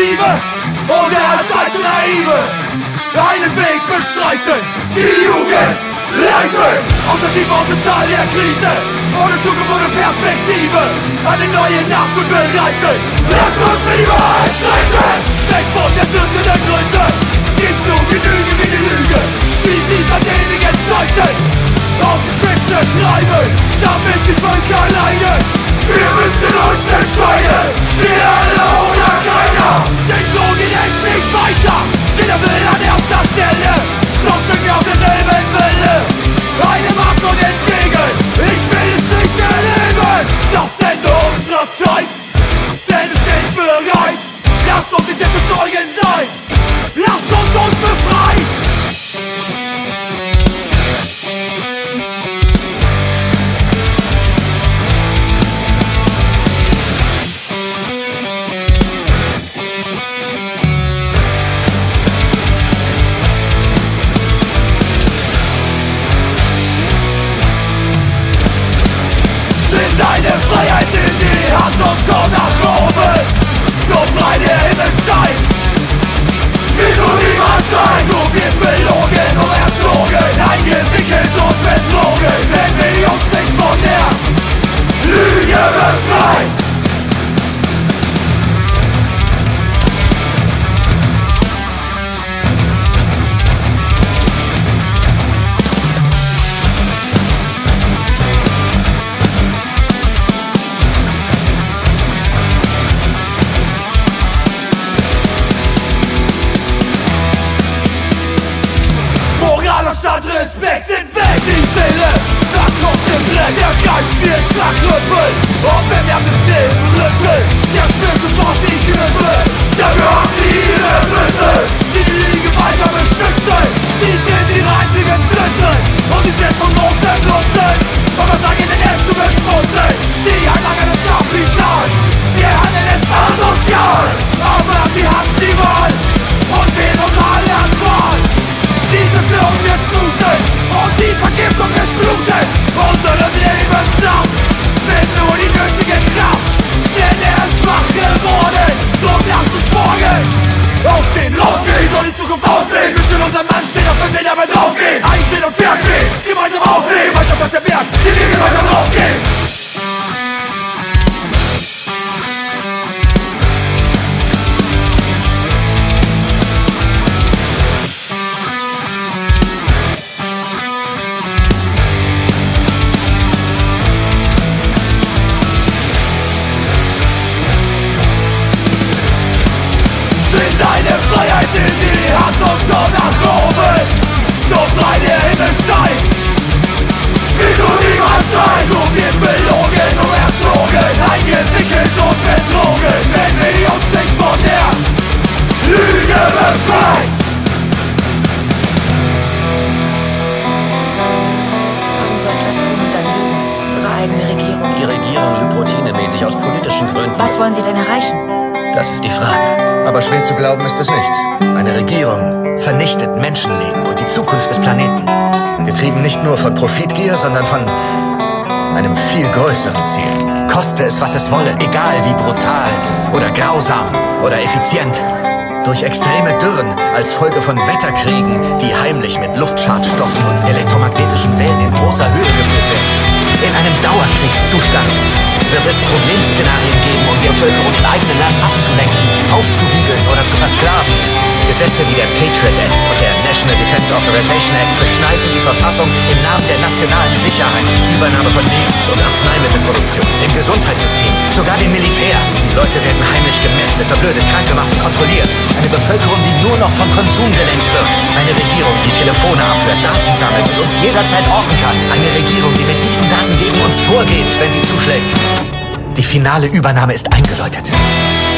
Perspektive oder als Alternative einen Weg beschreiten, die Jugend leiten. Aus der Tiefe, aus dem Tal der Krise, ohne Zukunft, ohne Perspektive, eine neue Nacht und bereiten. Lasst uns für die Wahrheit streiten, weg von der Sünde der Gründe, gibt's so Genüge wie die Lüge, die sie seit ewigen Zeiten auf die Spitze treiben, damit die Völker leiden. Wir müssen uns entscheiden, wir alle oder keiner, denn so geht es nicht weiter. Jeder will an erster Stelle, doch schwingen wir auf derselben Welle. Eine Macht und entgegen, ich will es nicht erleben. Das Ende unserer Zeit, denn es steht bereit. Lasst uns die letzten Zeugen sein, lasst uns befreien. Deine Freiheit in die Hand und komm nach oben, so frei der Himmel scheint. Wie du niemals sein, du wirst belogen und erzogen, eingewickelt und betrogen, wenn wir uns nicht von der Lüge befreien. Statt Respekt sind weg, die Seele verkommt im Dreck. Der Geist wird zerkrüppelt und wenn wir System rüttelt, der spürt sofort die Knüppel. Dafür haben sie ihre Blüsse, die Liege weiter beschützen. Sie sind die einzigen Schlüssel und sie sind von großem Nutzen. Und was sagen denn es zu beschmutzen? Die Anlage des Kapitals, ihr Handeln ist asozial, aber sie haben die Wahl und wählen uns alle an Wahl. Die Zerstörung des Mutes und die Vergiftung des Blutes. Unsere Lebenssaft sind nur die nötige Kraft, denn er ist schwach geworden. Drum lasst uns morgen aufstehen, rausgehen, soll die Zukunft aussehen. Müssen unser Mann stehen, auf wenn wir dabei draufgehen. Einstehen und verstehen, gemeinsam aufleben, als ob das der Berg, die wir gemeinsam raufgehen. Deine Freiheit in die Hand und schau nach oben, so frei der Himmel steigt. Wie du niemals sein, du wirst belogen und erzogen, eingewickelt und betrogen, wenn wir uns nicht von der Lüge befreien. Warum so etwas tun und dann lügen? Ihre eigene Regierung. Die Regierung lügt routinemäßig aus politischen Gründen. Was wollen Sie denn erreichen? Das ist die Frage. Aber schwer zu glauben ist es nicht. Eine Regierung vernichtet Menschenleben und die Zukunft des Planeten. Getrieben nicht nur von Profitgier, sondern von einem viel größeren Ziel. Koste es, was es wolle, egal wie brutal oder grausam oder effizient. Durch extreme Dürren als Folge von Wetterkriegen, die heimlich mit Luftschadstoffen und elektromagnetischen Wellen in großer Höhe geführt werden. In einem Dauerkriegszustand wird es Problemszenarien geben, um die Bevölkerung im eigenen Land abzulenken, aufzuwiegeln oder zu versklaven. Gesetze wie der Patriot Act und der National Defense Authorization Act beschneiden die Verfassung im Namen der nationalen Sicherheit, Übernahme von Lebens- und Arzneimittelproduktion, im Gesundheitssystem, sogar dem Militär. Die Leute werden heimlich gemästet, verblödet, krank gemacht und kontrolliert. Eine Bevölkerung, die nur noch von Konsum gelenkt wird. Eine Regierung, die Telefone abhört, Daten sammelt und uns jederzeit orten kann. Eine Regierung, die mit diesen Daten gegen uns vorgeht, wenn sie zuschlägt. Die finale Übernahme ist eingeläutet.